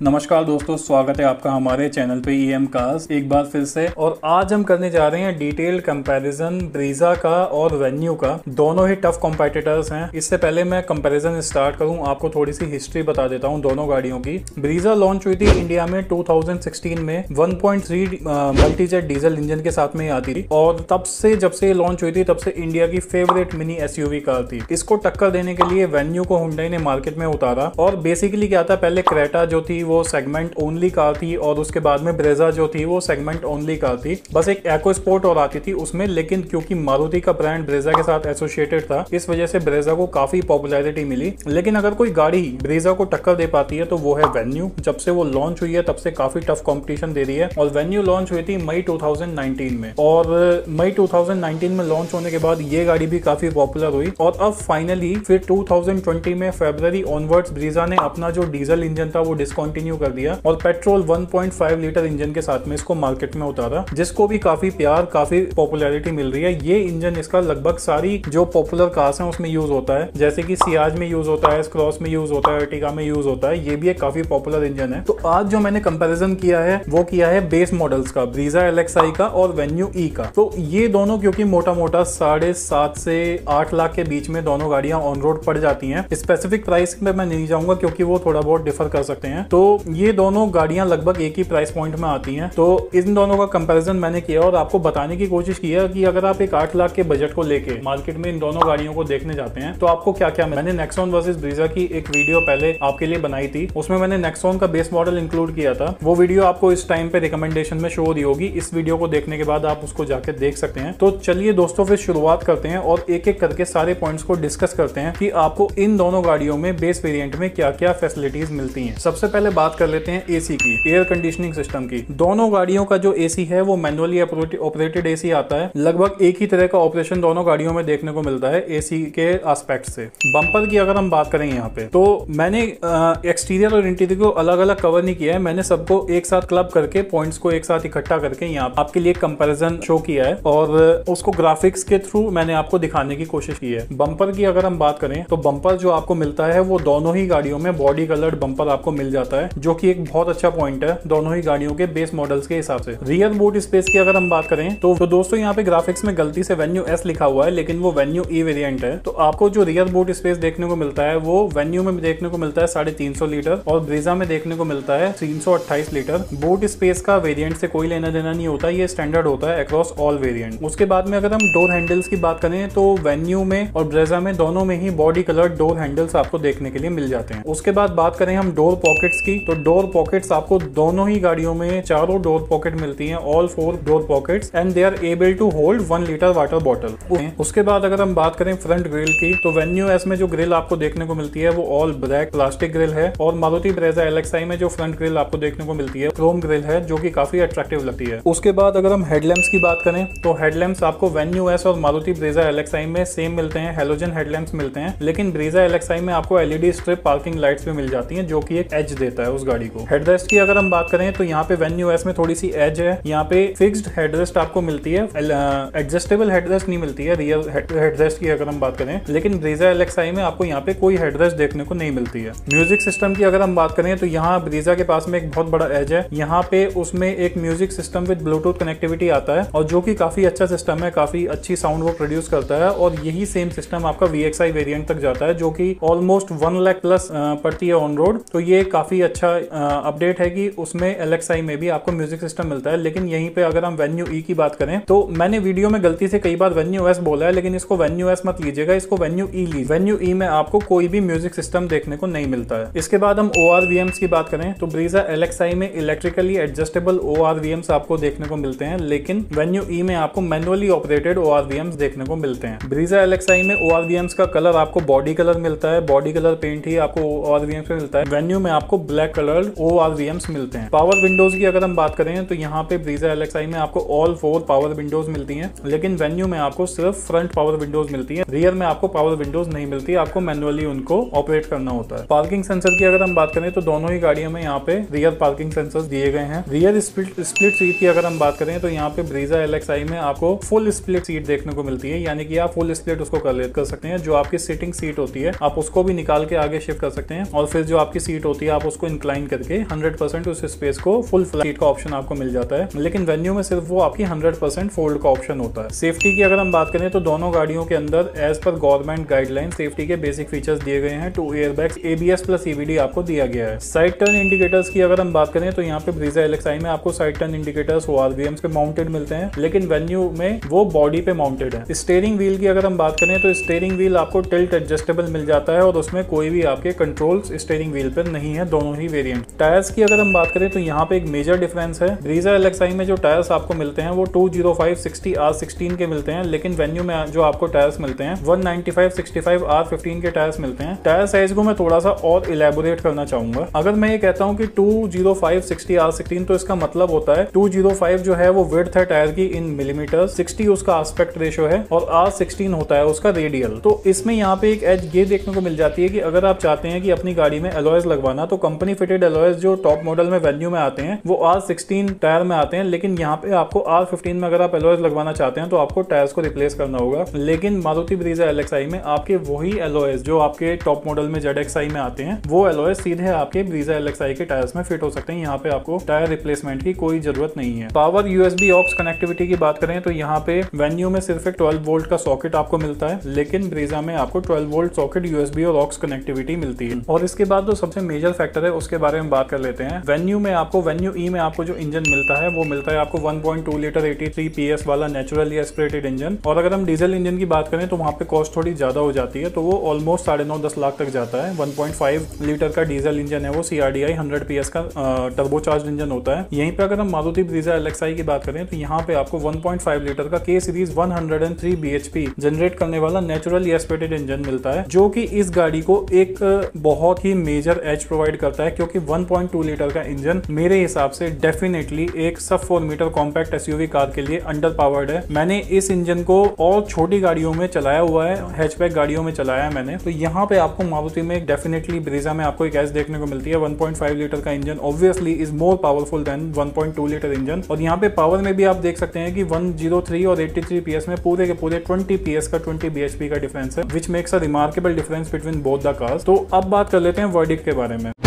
नमस्कार दोस्तों, स्वागत है आपका हमारे चैनल पे ईएम कास्ट एक बार फिर से। और आज हम करने जा रहे हैं डिटेल्ड कंपैरिजन ब्रीजा का और वेन्यू का। दोनों ही टफ कॉम्पिटिटर्स हैं। इससे पहले मैं कंपैरिजन स्टार्ट करूं, आपको थोड़ी सी हिस्ट्री बता देता हूं दोनों गाड़ियों की। ब्रीजा लॉन्च हुई थी इंडिया में 2016 में 1.3 मल्टीजेट डीजल इंजन के साथ में आती थी और तब से जब से लॉन्च हुई थी तब से इंडिया की फेवरेट मिनी एसयूवी कार थी। इसको टक्कर देने के लिए वेन्यू को हुंडई ने मार्केट में उतारा और बेसिकली क्या था, पहले क्रेटा जो थी वो सेगमेंट ओनली कार थी और उसके बाद में ब्रेजा जो थी वो सेगमेंट ओनली कार थी। बस एक एको स्पोर्ट और आती थी उसमें, लेकिन क्योंकि मारुति का ब्रांड ब्रेजा के साथ एसोसिएटेड था इस वजह से ब्रेजा को काफी पॉपुलैरिटी मिली। लेकिन अगर कोई गाड़ी ब्रेजा को टक्कर दे पाती है तो वो है वेन्यू। जब से वो लॉन्च हुई है तब से काफी टफ कॉम्पिटिशन दे रही है और वेन्यू लॉन्च हुई थी मई 2019 में और मई 2019 में लॉन्च होने के बाद ये गाड़ी भी काफी पॉपुलर हुई और अब फाइनली फिर 2020 में फरवरी ऑनवर्ड्स ब्रीजा ने अपना जो डीजल इंजन था वो डिसकंटिन्यू कर दिया और पेट्रोल 1.5 लीटर इंजन के साथ में इसको मार्केट में उतारा, जिसको भी काफी प्यार काफी पॉपुलैरिटी मिल रही है। ये इंजन इसका लगभग सारी जो पॉपुलर कार्स हैं उसमें यूज होता है, जैसे कि सियाज में यूज होता है, क्रॉस में यूज होता है, अर्टिगा में यूज होता है। ये भी एक काफी पॉपुलर इंजन है। तो आज जो मैंने कंपैरिजन किया है वो किया है बेस मॉडल्स का, ब्रीजा LXi का और वेन्यू ई का। तो ये दोनों क्योंकि मोटा मोटा 7.5 से 8 लाख के बीच में दोनों गाड़ियां ऑन रोड पड़ जाती हैं। स्पेसिफिक प्राइस में मैं नहीं जाऊंगा क्योंकि वो थोड़ा बहुत डिफर कर सकते हैं। तो ये दोनों गाड़ियां लगभग एक ही प्राइस पॉइंट में आती हैं। तो इन दोनों का कंपैरिजन मैंने किया और आपको बताने की कोशिश किया कि अगर आप एक 8 लाख के बजट को लेके मार्केट में इन दोनों गाड़ियों को देखने जाते हैं तो आपको क्या क्या। मैंने नेक्सॉन वर्सेस ब्रीजा की एक वीडियो पहले आपके लिए बनाई थी, उसमें मैंने नेक्सॉन का बेस मॉडल इंक्लूड किया था। वो वीडियो आपको इस टाइम पे रिकमेंडेशन में शो हो रही होगी। इस वीडियो को देखने के बाद आप उसको जाके देख सकते हैं। तो चलिए दोस्तों फिर शुरुआत करते हैं और एक एक करके सारे पॉइंट्स को डिस्कस करते हैं कि आपको इन दोनों गाड़ियों में बेस वेरिएंट में क्या क्या फैसिलिटीज मिलती हैं। सबसे पहले बात कर लेते हैं एसी की, एयर कंडीशनिंग सिस्टम की। दोनों गाड़ियों का जो एसी है वो मैनुअली ऑपरेटेड एसी आता है। लगभग एक ही तरह का ऑपरेशन दोनों गाड़ियों में देखने को मिलता है एसी के एस्पेक्ट से। बम्पर की अगर हम बात करें यहाँ पे तो मैंने एक्सटीरियर और इंटीरियर को अलग अलग कवर नहीं किया है, मैंने सबको एक साथ क्लब करके पॉइंट्स को एक साथ इकट्ठा करके यहाँ आपके लिए कंपैरिजन शो किया है और उसको ग्राफिक्स के थ्रू मैंने आपको दिखाने की कोशिश की है। बम्पर की अगर हम बात करें तो बम्पर जो आपको मिलता है वो दोनों ही गाड़ियों में बॉडी कलर्ड बम्पर आपको मिल जाता है, जो कि एक बहुत अच्छा पॉइंट है दोनों ही गाड़ियों के बेस मॉडल्स के हिसाब से। रियर बूट स्पेस की अगर हम बात करें तो दोस्तों यहाँ पे ग्राफिक्स में गलती से वेन्यू एस लिखा हुआ है लेकिन वो वेन्यू ई वेरिएंट है। तो आपको जो रियर बूट स्पेस देखने को मिलता है वो वेन्यू में देखने को मिलता है 350 लीटर और ब्रीजा में देखने को मिलता है 328 लीटर। बूट स्पेस का वेरिएंट से कोई लेना देना नहीं होता, ये स्टैंडर्ड होता है अक्रॉस ऑल वेरिएंट। उसके बाद में अगर हम डोर हैंडल्स की बात करें तो वेन्यू में और ब्रेजा में दोनों में ही बॉडी कलर डोर हैंडल्स आपको देखने के लिए मिल जाते हैं। उसके बाद बात करें हम डोर पॉकेट्स की तो डोर पॉकेट्स आपको दोनों ही गाड़ियों में चारों डोर पॉकेट मिलती हैं, all 4 door pockets, and they are able to hold 1 litre water bottle. उसके बाद अगर हम बात करें फ्रंट ग्रिल की तो वेन्यू एस में जो ग्रिल आपको देखने को मिलती है वो ऑल ब्लैक प्लास्टिक ग्रिल है और मारुति ब्रेजा LXi में जो फ्रंट ग्रिल आपको देखने को मिलती है क्रोम ग्रिल है, जो कि काफी अट्रैक्टिव लगती है। उसके बाद अगर हम हेडलैम्प्स की बात करें तो हेडलैम्प्स आपको वेन्यू एस और मारुति ब्रेजा LXi में सेम मिलते हैं, हेलोजन हेडलैम्प्स मिलते हैं, लेकिन ब्रेजा LXi में आपको LED स्ट्रिप पार्किंग लाइट्स भी मिल जाती हैं, जो कि एक एज देता है उस गाड़ी को। हेडरेस्ट की अगर हम बात करें तो यहाँ पे वेन्यू एस में थोड़ी सी एज है, यहाँ पे फिक्स्ड हेडरेस्ट आपको मिलती है, एडजस्टेबल हेडरेस्ट नहीं मिलती है रियर हेडरेस्ट की अगर हम बात करें, लेकिन ब्रीजा LXi में आपको यहाँ पे कोई हेडरेस्ट देखने को नहीं मिलती है। म्यूजिक सिस्टम की अगर हम बात करें तो यहाँ ब्रीजा के पास में एक बहुत बड़ा एज है, यहाँ पे उसमें एक music system with Bluetooth connectivity आता है और जो कि काफी अच्छा सिस्टम है, काफी अच्छी साउंड वो प्रोड्यूस करता है और यही सेम सिस्टम आपका VXi वेरिएंट तक जाता है, जो कि ऑलमोस्ट 1 लाख प्लस पड़ती है ऑन रोड। तो ये काफी अच्छा अपडेट है कि उसमें LXi में भी आपको म्यूजिक सिस्टम मिलता है। लेकिन यहीं पे अगर हम वेन्यू ई की बात करें तो मैंने वीडियो में गलती से कई बार वेन्यू एस बोला है, लेकिन इसको वेन्यू एस मत लीजिएगा, इसको वेन्यू ई लीजिए। वेन्यू ई में आपको कोई भी म्यूजिक सिस्टम देखने को नहीं मिलता है। इसके बाद हम ORVMs की बात करें तो ब्रीजा LXi में इलेक्ट्रिकली एडजस्टेबल ORVMs आपको देखने को मिलते हैं, लेकिन वेन्यू ई में आपको मैनुअली ऑपरेटेड ORVMs देखने को मिलते हैं। ब्रीजा LXi में ORVMs का कलर आपको बॉडी कलर मिलता है, बॉडी कलर पेंट ही आपको ORVMs में मिलता है। वेन्यू में आपको ब्लैक कलर ORVMs मिलते हैं। पावर विंडोज की अगर हम बात करें तो यहाँ पे ब्रीजा LXi में आपको ऑल 4 पावर विंडोज मिलती हैं, लेकिन वेन्यू में आपको सिर्फ फ्रंट पावर विंडोज मिलती है, रियर में आपको पावर विंडोज नहीं मिलती, आपको मैनुअली उनको ऑपरेट करना होता है। पार्किंग सेंसर की अगर हम बात करें तो दोनों ही गाड़ियों में यहाँ पे रियर पार्किंग सेंसर्स दिए गए हैं। रियर स्प्लिट सीट की अगर हम बात करें तो यहाँ पे ब्रीजा LXi में आपको फुल स्प्लिट सीट देखने को मिलती है, यानी कि आप फुल स्प्लिट उसको कर सकते हैं। जो आपकी सिटिंग सीट होती है आप उसको भी निकाल के आगे शिफ्ट कर सकते हैं और फिर जो आपकी सीट होती है आप उसको इंक्लाइन करके 100% उस स्पेस को फुल फ्लैट का ऑप्शन आपको मिल जाता है, लेकिन वेन्यू में सिर्फ वो आपकी 100% फोल्ड का ऑप्शन होता है। सेफ्टी की अगर हम बात करें तो दोनों गाड़ियों के अंदर as per government guideline safety के बेसिक फीचर्स दिए गए हैं। 2 एयरबैग्स, ABS प्लस EBD आपको दिया गया है। साइड टर्न इंडिकेटर्स की अगर हम बात करें तो यहाँ पे ब्रीजा LXi में आपको साइड टर्न इंडिकेटर्स ORVMs पे माउंटेड मिलते हैं, लेकिन वेन्यू में वो बॉडी पे माउंटेड है। स्टीयरिंग व्हील की अगर हम बात करें तो स्टीयरिंग व्हील आपको टिल्ट एडजस्टेबल मिल जाता है और उसमें कोई भी आपके कंट्रोल्स स्टीयरिंग व्हील पर नहीं है, दोनों ही वेरिएंट। टायर्स की अगर हम बात करें तो यहाँ पे एक मेजर डिफरेंस है। ब्रीजा LXi में जो टायर्स आपको मिलते हैं वो 205/60 R16 के मिलते हैं, लेकिन वेन्यू में जो आपको टायर्स मिलते हैं 195/65 R15 के टायर्स मिलते हैं। टायर साइज को मैं थोड़ा सा और इलेबोरेट करना चाहूंगा। अगर मैं ये कहता हूँ कि 205/60 R16 तो इसका मतलब होता है 205 जो है वो विड्थ है टायर की इन मिलीमीटर, 60 उसका एस्पेक्ट रेशियो है और R16 होता है उसका रेडियल। तो इसमें यहाँ पे एक एज ये देखने को मिल जाती है कि अगर आप चाहते हैं कि अपनी गाड़ी में अलॉयज लगवाना तो कंपनी फिटेड अलॉयज जो टॉप मॉडल में वेन्यू में आते हैं वो R16 टायर में आते हैं, लेकिन यहाँ पे आपको R15 में अगर आप अलॉयज लगवाना चाहते हैं तो आपको टायर्स को रिप्लेस करना होगा। लेकिन मारुति ब्रीजा LXi में आपके वही अलॉयज जो आपके टॉप मॉडल में ZXi में आते हैं वो अलॉयज सीधे आपके ब्रीजा LXi के टायर्स में फिट हो सकते हैं। यहाँ पे आपको टायर रिप्लेसमेंट की कोई जरूरत नहीं है। पावर USB ऑक्स कनेक्टिविटी की बात करें तो यहाँ पे वेन्यू में सिर्फ एक 12 वोल्ट का सॉकेट आपको मिलता है, लेकिन ब्रीजा में आपको 12 वोल्ट सॉकेट USB और ऑक्स कनेक्टिविटी मिलती है। और इसके बाद जो सबसे मेजर फैक्टर है उसके बारे में बात कर लेते हैं। वेन्यू E में आपको जो इंजन मिलता है वो मिलता है आपको 1.2 लीटर 83 PS वाला नेचुरली एस्पिरेटेड इंजन। और अगर हम डीजल इंजन की बात करें तो वहाँ पे कॉस्ट थोड़ी ज्यादा हो जाती है, तो वो ऑलमोस्ट 9.5-10 लाख तक जाता है। 1.5 लीटर का डीजल इंजन है वो, CRDI 100 PS का टर्बोचार्ज इंजन होता है। यहीं पे अगर हम मारुति ब्रीजा LXi की बात करें तो यहाँ पे आपको 1.5 लीटर का K सीरीज 103 bhp जनरेट करने वाला नेचुरली एस्पिरेटेड इंजन मिलता है, जो कि इस गाड़ी को एक बहुत ही मेजर एज प्रोवाइड करता है, क्योंकि 1.2 लीटर का इंजन मेरे हिसाब से डेफिनेटली एक सब 4 मीटर कॉम्पैक्ट SUV कार के लिए अंडर पावर्ड है। मैंने इस इंजन को और छोटी गाड़ियों में चलाया हुआ है, हैचबैक गाड़ियों में चलाया है मैंने, तो यहाँ पे आपको मारुति में डेफिनेटली ब्रीजा में आपको एक एज देखने को मिलती है। 1.5 लीटर का engine obviously is more powerful than 1.2 litre engine. और यहाँ पे पावर में भी आप देख सकते हैं कि 103 और 83 PS में पूरे के पूरे 20 PS का 20 bhp का डिफरेंस है, which makes a remarkable difference between both the cars. तो अब बात कर लेते हैं वर्डिक्ट के बारे में।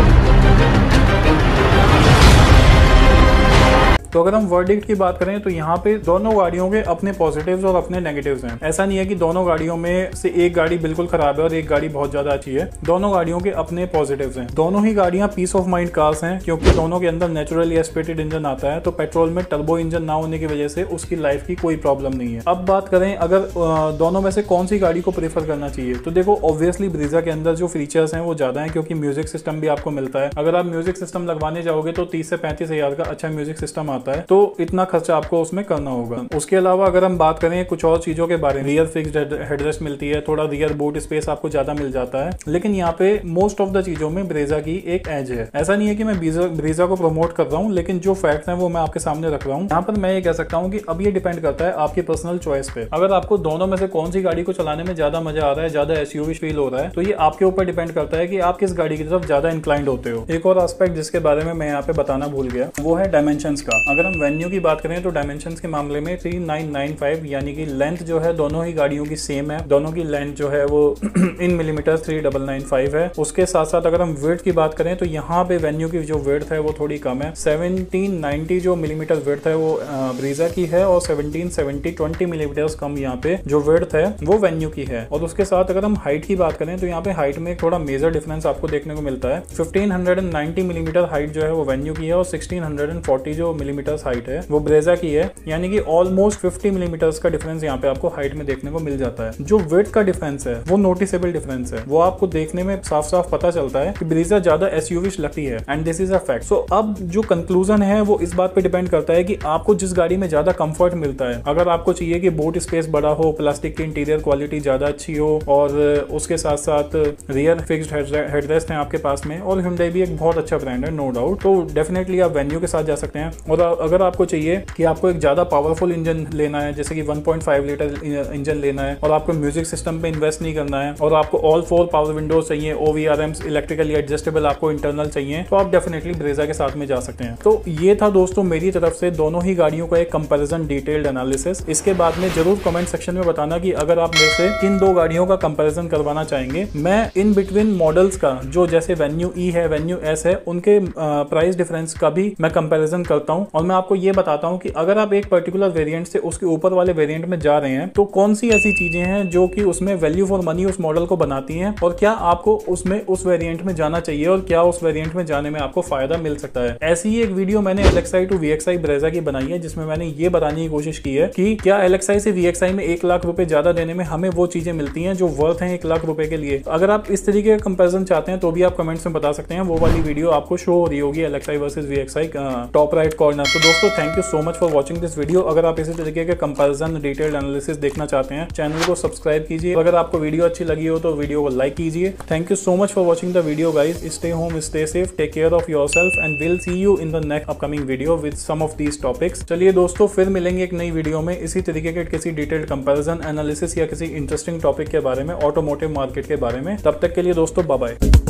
तो अगर हम वर्डिक्ट की बात करें तो यहाँ पे दोनों गाड़ियों के अपने पॉजिटिव्स और अपने नेगेटिव्स हैं। ऐसा नहीं है कि दोनों गाड़ियों में से एक गाड़ी बिल्कुल खराब है और एक गाड़ी बहुत ज्यादा अच्छी है। दोनों गाड़ियों के अपने पॉजिटिव्स हैं। दोनों ही गाड़ियां पीस ऑफ माइंड कार्स हैं, क्योंकि दोनों के अंदर नेचुरली एस्पिरेटेड इंजन आता है, तो पेट्रोल में टर्बो इंजन ना होने की वजह से उसकी लाइफ की कोई प्रॉब्लम नहीं है। अब बात करें अगर दोनों में से कौन सी गाड़ी को प्रेफर करना चाहिए, तो देखो ऑब्वियसली ब्रीजा के अंदर जो फीचर्स हैं वो ज्यादा है, क्योंकि म्यूजिक सिस्टम भी आपको मिलता है। अगर आप म्यूजिक सिस्टम लगवाने जाओगे तो 30 से 35 हजार का अच्छा म्यूजिक सिस्टम आता है, तो इतना खर्चा आपको उसमें करना होगा। उसके अलावा अगर हम बात करें कुछ और चीजों के बारे में, रियर फिक्स्ड हेडरेस्ट मिलती है, थोड़ा रियर बूट स्पेस आपको ज्यादा मिल जाता है, लेकिन यहाँ पे मोस्ट ऑफ द चीजों में ब्रेजा की एक एज है। ऐसा नहीं है कि मैं ब्रीजा को प्रमोट कर रहा हूँ, लेकिन जो फैक्ट्स हैं वो मैं आपके सामने रख रहा हूँ। यहाँ पर मैं ये कह सकता हूँ कि अब ये डिपेंड करता है आपकी पर्सनल चॉइस पे। अगर आपको दोनों में से कौन सी गाड़ी को चलाने में ज्यादा मजा आ रहा है, ज्यादा SUV फील हो रहा है, तो ये आपके ऊपर डिपेंड करता है कि आप किस गाड़ी की तरफ ज्यादा इंक्लाइंड होते हो। एक और एस्पेक्ट जिसके बारे में मैं यहाँ पे बताना भूल गया वो है डायमेंशंस का। अगर हम वेन्यू की बात करें तो डायमेंशन के मामले में 3995 यानी कि लेंथ जो है दोनों ही गाड़ियों की सेम है। दोनों की लेंथ जो है वो इन मिलीमीटर 3995 है। उसके साथ साथ अगर हम विड्थ की बात करें तो यहाँ पे वेन्यू की जो विड्थ है वो थोड़ी कम है। 1790 जो मिलीमीटर विड्थ है वो ब्रीजा की है और 1770 20 मिलीमीटर कम यहाँ पे जो विड्थ है वो वेन्यू की है। और उसके साथ अगर हम हाइट की बात करें तो यहाँ पे हाइट में थोड़ा मेजर डिफरेंस आपको देखने को मिलता है। 1590 मिलीमीटर हाइट जो है वो वेन्यू की है और 1640 जो मिलीमीटर हाइट है वो ब्रेजा की है, यानी कि ऑलमोस्ट 50 मिलीमीटर्स का डिफरेंस यहाँ पे आपको हाइट में देखने को मिल जाता है। जो विड्थ का डिफरेंस है वो नोटिसेबल डिफरेंस है, वो आपको देखने में साफ साफ पता चलता है कि ब्रीजा ज्यादा SUV लगती है, and this is a fact. So अब जो कंक्लूजन है वो इस बात पे डिपेंड करता है कि आपको जिस गाड़ी में ज्यादा कंफर्ट मिलता है। अगर आपको चाहिए कि बूट स्पेस बड़ा हो, प्लास्टिक की इंटीरियर क्वालिटी ज्यादा अच्छी हो और उसके साथ साथ रियर फिक्स्ड हेडरेस्ट है आपके पास में, और Hyundai भी एक बहुत अच्छा ब्रांड है नो डाउट, तो डेफिनेटली आप वेन्यू के साथ जा सकते हैं। और अगर आपको चाहिए कि आपको एक ज़्यादा पावरफुल इंजन लेना है, जैसे कि 1.5 लीटर इंजन लेना है और आपको म्यूजिक सिस्टम पे इन्वेस्ट नहीं करना है और आपको ऑल 4 पावर विंडोज चाहिए, OVRMs इलेक्ट्रिकली एडजस्टेबल आपको इंटरनल चाहिए, तो आप डेफिनेटली ब्रेजा के साथ में जा सकते हैं। तो ये था दोस्तों मेरी तरफ से दोनों ही गाड़ियों का एक कंपैरिजन डिटेल्ड एनालिसिस। इसके बाद में जरूर कमेंट सेक्शन में बताना कि अगर आप मेरे से किन दो गाड़ियों का कंपैरिजन करवाना चाहेंगे। मैं इन बिटवीन मॉडल्स का, जो जैसे वेन्यू ई है, वेन्यू एस है, उनके प्राइस डिफरेंस का भी मैं कंपैरिजन करता हूं और मैं आपको ये बताता हूं कि अगर आप एक पर्टिकुलर वेरिएंट से उसके ऊपर वाले वेरिएंट में जा रहे हैं तो कौन सी ऐसी चीजें हैं जो कि उसमें वैल्यू फॉर मनी उस मॉडल को बनाती हैं और क्या आपको उसमें उस वेरिएंट में जाना चाहिए और क्या उस वेरिएंट में जाने में आपको फायदा मिल सकता है। ऐसी ही एक वीडियो मैंने LXi टू VXi ब्रेजा की बनाई है, जिसमें मैंने ये बताने की कोशिश की है कि क्या LXi से VXi में 1 लाख रुपए ज्यादा देने में हमें वो चीजें मिलती हैं जो वर्थ हैं 1 लाख रुपए के लिए। अगर आप इस तरीके का कंपैरिजन चाहते हैं तो भी आप कमेंट्स में बता सकते हैं, वो वाली वीडियो आपको शो हो रही होगी LXi versus VXi top right corner. तो दोस्तों thank you so much for watching this video. अगर आप इसी तरीके के कंपैरिजन डिटेल्ड एनालिसिस देखना चाहते हैं, चैनल को सब्सक्राइब कीजिए। अगर आपको वीडियो अच्छी लगी हो तो वीडियो को लाइक कीजिए। Thank you so much for watching the video guys. Stay home, stay safe, take care of yourself and will see you in the next upcoming video with some of these topics. चलिए दोस्तों फिर मिलेंगे एक नई video में इसी तरीके के किसी डिटेल्ड कंपैरिजन एनालिसिस या किसी इंटरेस्टिंग टॉपिक के बारे में, ऑटोमोटिव मार्केट के बारे में। तब तक के लिए दोस्तों बाय बाय।